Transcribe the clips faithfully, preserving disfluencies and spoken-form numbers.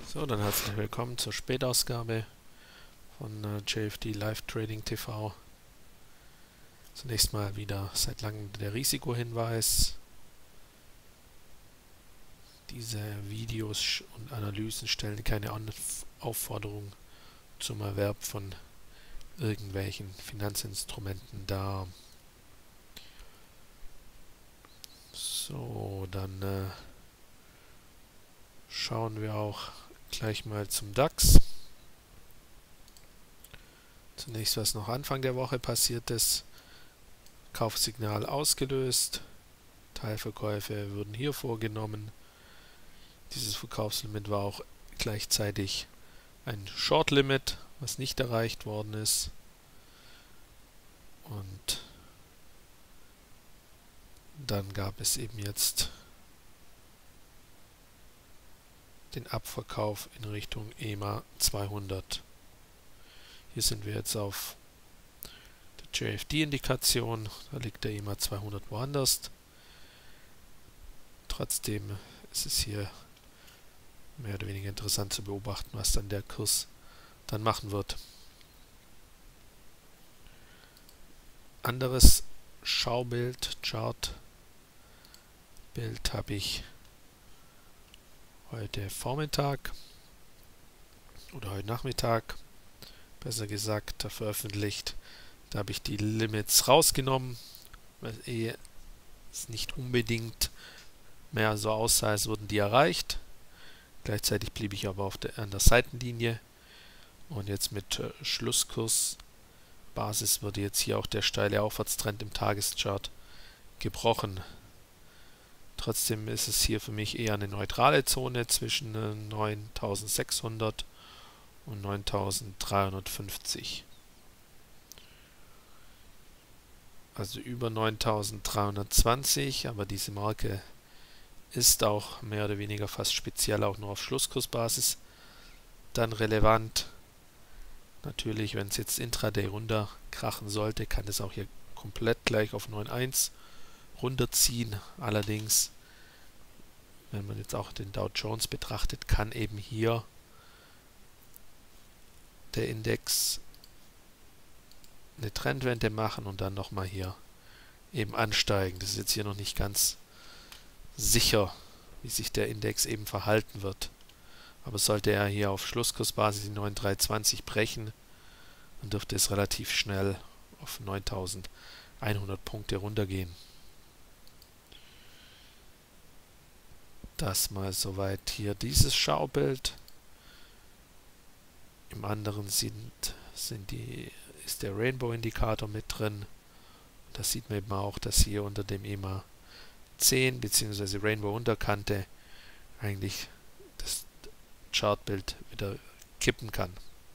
So, dann herzlich willkommen zur Spätausgabe von äh, J F D Live Trading T V. Zunächst mal wieder seit langem der Risikohinweis. Diese Videos und Analysen stellen keine Aufforderung zum Erwerb von irgendwelchen Finanzinstrumenten dar. So, dann äh, schauen wir auch gleich mal zum DAX. Zunächst, was noch Anfang der Woche passiert ist. Kaufsignal ausgelöst. Teilverkäufe wurden hier vorgenommen. Dieses Verkaufslimit war auch gleichzeitig ein Short-Limit, was nicht erreicht worden ist. Und dann gab es eben jetzt den Abverkauf in Richtung E M A zweihundert. Hier sind wir jetzt auf der J F D-Indikation, da liegt der E M A zweihundert woanders. Trotzdem ist es hier mehr oder weniger interessant zu beobachten, was dann der Kurs dann machen wird. Anderes Schaubild, Chartbild habe ich heute Vormittag oder heute Nachmittag, besser gesagt, da veröffentlicht. Da habe ich die Limits rausgenommen, weil eh es nicht unbedingt mehr so aussah, als würden die erreicht. Gleichzeitig blieb ich aber auf der, an der Seitenlinie und jetzt mit äh, Schlusskursbasis wurde jetzt hier auch der steile Aufwärtstrend im Tageschart gebrochen. Trotzdem ist es hier für mich eher eine neutrale Zone zwischen äh, neuntausendsechshundert und neuntausenddreihundertfünfzig. Also über neuntausenddreihundertzwanzig, aber diese Marke ist auch mehr oder weniger fast speziell auch nur auf Schlusskursbasis dann relevant. Natürlich, wenn es jetzt Intraday runterkrachen sollte, kann es auch hier komplett gleich auf neun Komma eins runterziehen. Allerdings, wenn man jetzt auch den Dow Jones betrachtet, kann eben hier der Index eine Trendwende machen und dann nochmal hier eben ansteigen. Das ist jetzt hier noch nicht ganz sicher, wie sich der Index eben verhalten wird. Aber sollte er hier auf Schlusskursbasis die neun Komma dreihundertzwanzig brechen, dann dürfte es relativ schnell auf neuntausendeinhundert Punkte runtergehen. Das mal soweit hier dieses Schaubild. Im anderen sind, sind die, ist der Rainbow-Indikator mit drin. Da sieht man eben auch, dass hier unter dem E M A zehn bzw. Rainbow-Unterkante eigentlich das Chartbild wieder kippen kann.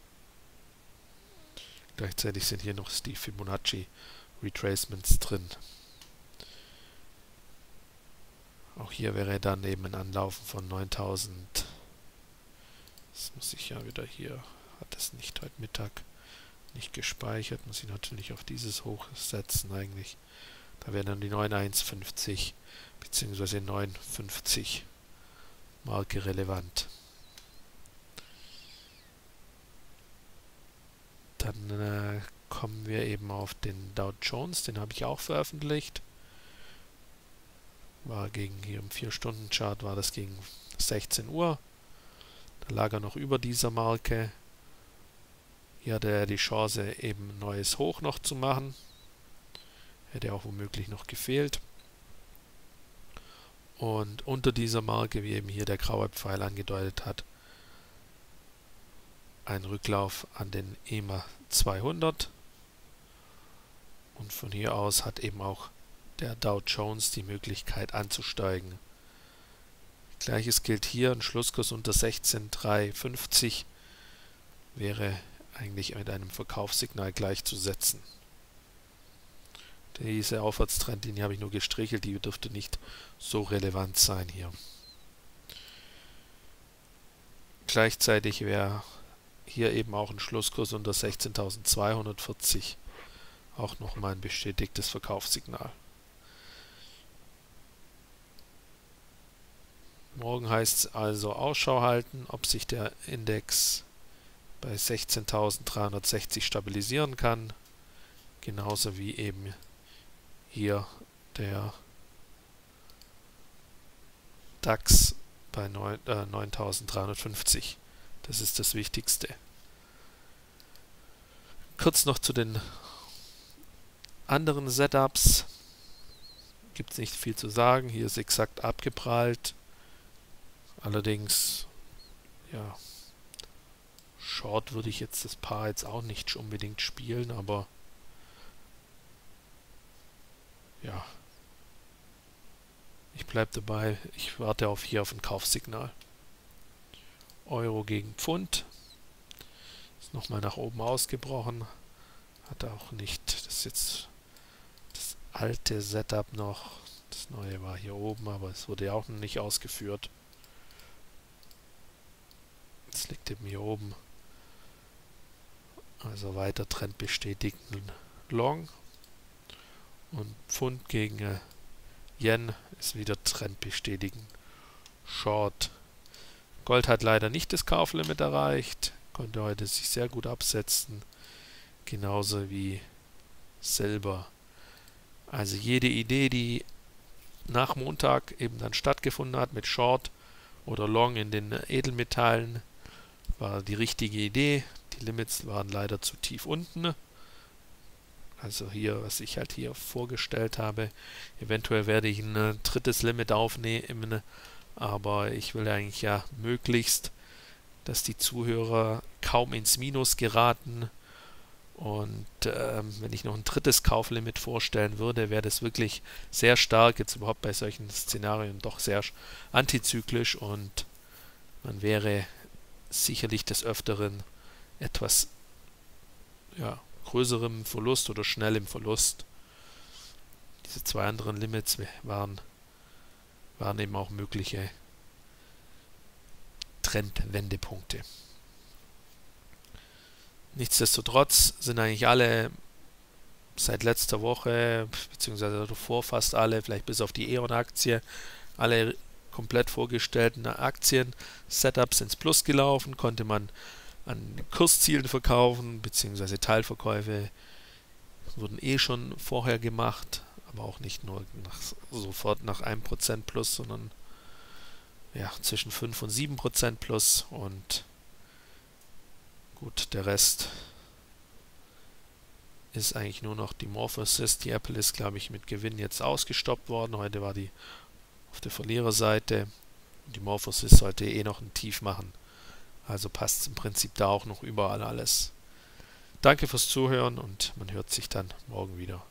Gleichzeitig sind hier noch die Fibonacci Retracements drin. Auch hier wäre dann eben ein Anlaufen von neuntausend. Das muss ich ja wieder hier, hat es nicht heute Mittag nicht gespeichert, muss ich natürlich auf dieses hochsetzen eigentlich. Da wäre dann die neun Komma eins fünfzig bzw. neun Komma fünfzig Marke relevant. Dann äh, kommen wir eben auf den Dow Jones, den habe ich auch veröffentlicht. War gegen hier im vier Stunden Chart, war das gegen sechzehn Uhr. Da lag er noch über dieser Marke. Hier hatte er die Chance, eben ein neues Hoch noch zu machen. Hätte auch womöglich noch gefehlt. Und unter dieser Marke, wie eben hier der graue Pfeil angedeutet hat, ein Rücklauf an den E M A zweihundert. Und von hier aus hat eben auch der Dow Jones die Möglichkeit anzusteigen. Gleiches gilt hier, ein Schlusskurs unter sechzehn Komma dreihundertfünfzig wäre eigentlich mit einem Verkaufssignal gleichzusetzen. Diese Aufwärtstrendlinie habe ich nur gestrichelt, die dürfte nicht so relevant sein hier. Gleichzeitig wäre hier eben auch ein Schlusskurs unter sechzehntausendzweihundertvierzig auch nochmal ein bestätigtes Verkaufssignal. Morgen heißt es also Ausschau halten, ob sich der Index bei sechzehntausenddreihundertsechzig stabilisieren kann. Genauso wie eben hier der DAX bei neuntausenddreihundertfünfzig. Das ist das Wichtigste. Kurz noch zu den anderen Setups. Gibt es nicht viel zu sagen. Hier ist exakt abgeprallt. Allerdings, ja, Short würde ich jetzt das Paar jetzt auch nicht unbedingt spielen, aber ja, ich bleibe dabei. Ich warte auf hier auf ein Kaufsignal. Euro gegen Pfund. Ist nochmal nach oben ausgebrochen. Hat auch nicht, das ist jetzt das alte Setup noch. Das neue war hier oben, aber es wurde ja auch noch nicht ausgeführt. Das liegt eben hier oben. Also weiter Trend bestätigen Long. Und Pfund gegen äh, Yen ist wieder Trend bestätigen Short. Gold hat leider nicht das Kauflimit erreicht. Konnte heute sich sehr gut absetzen. Genauso wie Silber. Also jede Idee, die nach Montag eben dann stattgefunden hat mit Short oder Long in den Edelmetallen, war die richtige Idee. Die Limits waren leider zu tief unten. Also hier, was ich halt hier vorgestellt habe. Eventuell werde ich ein äh, drittes Limit aufnehmen, aber ich will eigentlich ja möglichst, dass die Zuhörer kaum ins Minus geraten. Und ähm, wenn ich noch ein drittes Kauflimit vorstellen würde, wäre das wirklich sehr stark, jetzt überhaupt bei solchen Szenarien doch sehr antizyklisch und man wäre sicherlich des Öfteren etwas ja, größerem Verlust oder schnellem Verlust. Diese zwei anderen Limits waren, waren eben auch mögliche Trendwendepunkte. Nichtsdestotrotz sind eigentlich alle seit letzter Woche, beziehungsweise davor fast alle, vielleicht bis auf die E O N-Aktie, alle komplett vorgestellten Aktien-Setups ins Plus gelaufen, konnte man an Kurszielen verkaufen, beziehungsweise Teilverkäufe wurden eh schon vorher gemacht, aber auch nicht nur nach, sofort nach einem Prozent plus, sondern ja, zwischen fünf und sieben Prozent plus und gut, der Rest ist eigentlich nur noch die Morphosis. Die Apple ist, glaube ich, mit Gewinn jetzt ausgestoppt worden. Heute war die auf der Verliererseite. Die Morphosis sollte eh noch ein Tief machen. Also passt im Prinzip da auch noch überall alles. Danke fürs Zuhören und man hört sich dann morgen wieder.